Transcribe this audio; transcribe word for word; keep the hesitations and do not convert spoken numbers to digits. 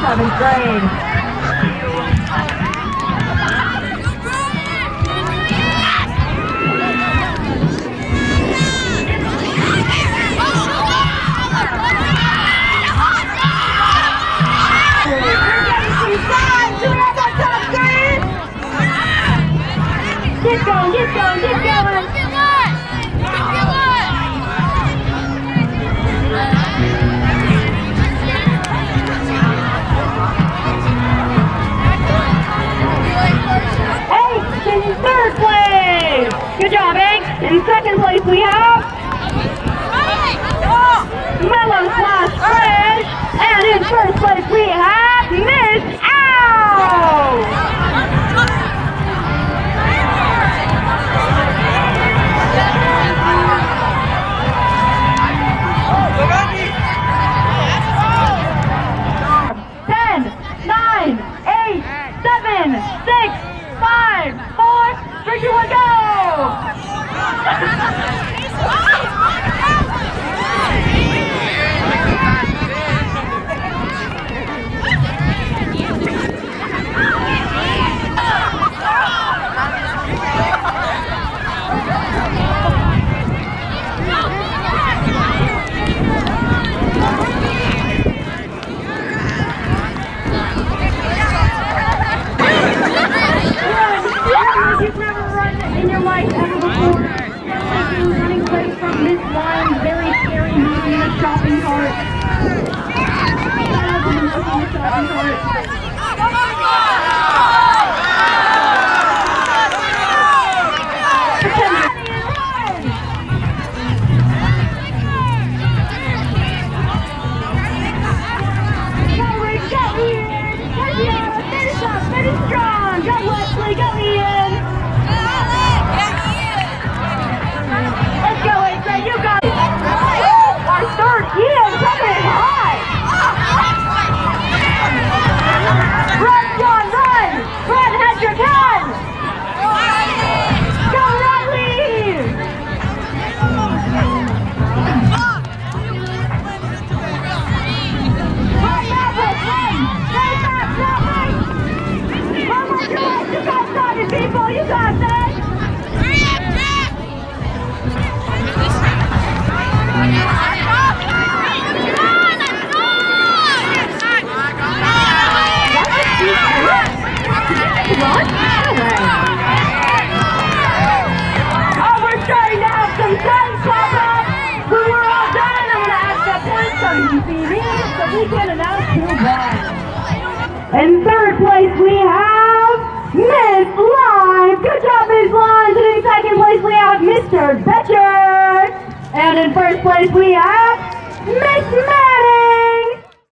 seventh grade. Keep going, keep going, keep going. Hanks in third place. Good job, Hanks. In second place we have Mellow slash Fresh. And in first place we have Miss Ow. Six, five, four, three, two, one, go! People, you got this! Oh, we're starting to have some fun, Papa! When we're all done, I'm going to ask that points on T V so we can announce who won. In third place, we have Miss Lime. Good job, Miss Lime. And in second place, we have Mister Betcher. And in first place, we have Miss Matt.